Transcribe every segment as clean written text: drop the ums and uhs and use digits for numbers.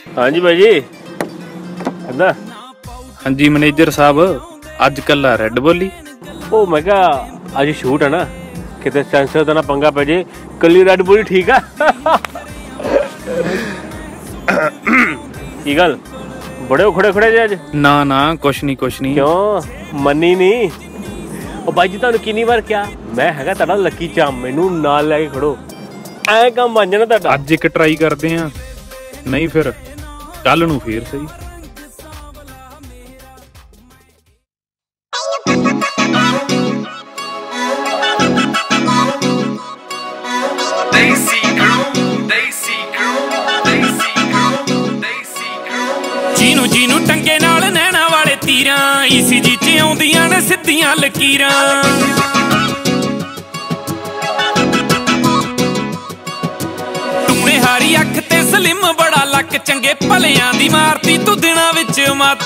हाँ जी भाई जी। हाँ जी मैनेजर साहब, अज कल्ला रेड बोली। ओ मैं क्या अज शूट है ना, किते सेंसर दा ना पंगा पे जे, कली रेड बोली ठीक है। की गल बड़े उखड़े खड़े जे अज? ना ना कुछ नहीं कुछ नहीं। क्यों मनी नहीं? ओ भाई जी तुहानू किन्नी बार क्या, मैं हैगा तुहाडा लकी चाम, मैनू नाल लैके खड़ो, ऐ काम बन जाना तुहाडा। अज एक ट्राई करते हैं, नहीं फिर कल नू फिर सही। जीनू जीनू टंगे नाल नैना वाले तीरां, ईसीजी च आउंदियां ने सिद्धियां लकीरां। टूने हारी अख ते सलिम बड़ा लक, चंगे भलियां दी मारती तू दिनां विच मत।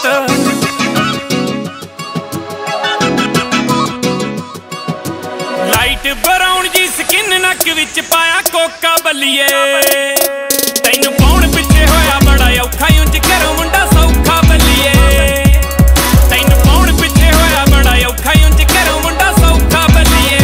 लाइट ब्राउन जी स्किन नक विच पाया कोका बल्लिए, तैनू पाउण पिछे होया बड़ा औखा, उंज घरों मुंडा सौखा बल्लिए। तैनू पाउण पिछे होया बड़ा औखा, उंज घरों मुंडा सौखा बल्लिए।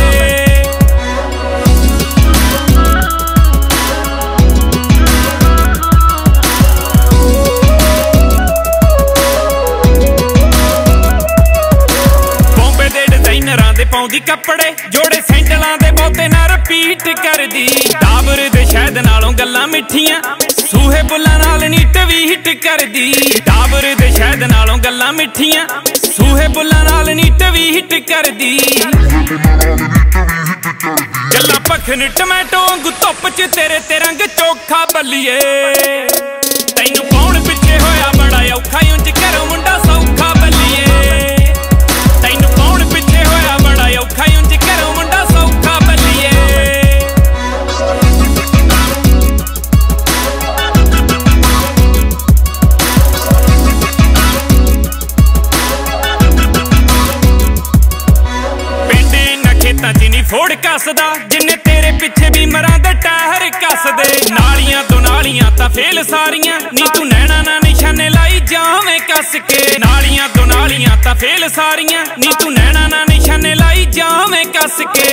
बॉम्बे दे डिजाइनरां दे पाउंदी कपड़े, जोड़े सैंडलां दे बहुते ना रिपीट करदी। टावर दे शहद नालों गल्लां मिठियां, सूहे बुल्लां नाल नी ट्वीट करदी। टावर दे शहद नालों गल्लां मिठियां, सूहे बुल्लां नाल नी ट्वीट करदी। गल्लां पखन टमैटो वांगू धुप्प च तेरे ते रंग चोखा बल्लिए। तैनू पाउण पिछे होया बड़ा औखा, उंज घरों मुंडा सौखा बल्लिए। तैनू पाउण पिछे होया बड़ा औखा, उंज घरों मुंडा सौखा बल्लिए। फोड़ कसदा जिन्ने तेरे पिछे भी मरां दे टायर कसदे। नालियां तो नालियां ता फेल सारियां, नी तू नैना ना निशाने लाई जावें कस के। नालियां तो नालियां ता फेल सारियां, नी तू नैना ना निशाने लाई जावें कस के।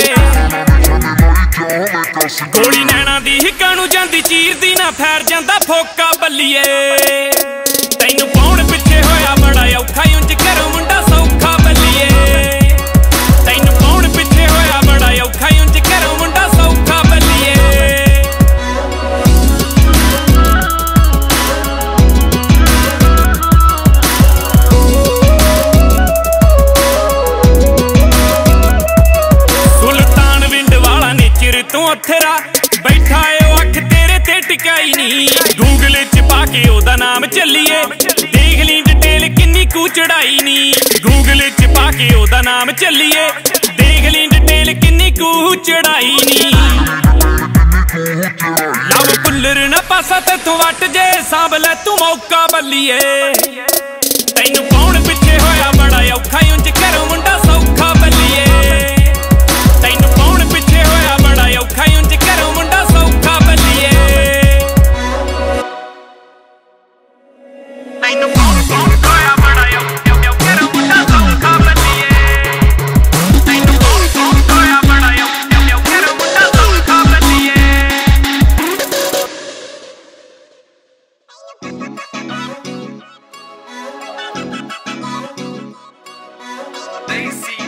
गोली नैना दी हिक्कां नू जांदी चीरदी ना, फैर जांदा फोका बल्लिए। तैनू पाउण पिछे होया बड़ा औखा, उंज घरों मुंडा सौखा बल्लिए। तैनू पाउण पिछे होया बड़ा औखा, उंज घरों मुंडा सौखा बल्लिए। सुल्तान विंड वाला नेचर तू अथरा, बैठा है अख तेरे ते टिकाई नी। गूगल च पाके ओदा नाम चलिए, देख ली डिटेल किन्नी कू चढ़ाई नी। गूगल च पाके ओदा नाम चलिए, देख ली डिटेल किन्नी कू चढ़ाई नी। लव पुल्लर न पासा ते तू वट जे, सांभ लै तू मौका बल्लिए। तैनू पाउण पिछे होया बड़ा औखा, उंज घरों मुंडा सौखा बल्लिए। तैनू पाउण पिछे होया बड़ा औखा, उंज घरों मुंडा सौखा बल्लिए। तैनू पाउण होया बड़ा औखा, घरों मुंडा सौखा बल्लिए। तैनू पाउण होया बड़ा औखा, घरों मुंडा सौखा बल्लिए। They see